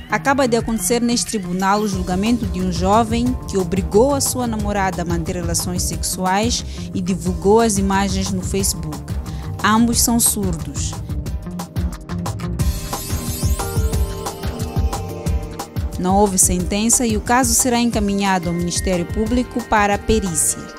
Acaba de acontecer neste tribunal o julgamento de um jovem que obrigou a sua namorada a manter relações sexuais e divulgou as imagens no Facebook. Ambos são surdos. Não houve sentença e o caso será encaminhado ao Ministério Público para a perícia.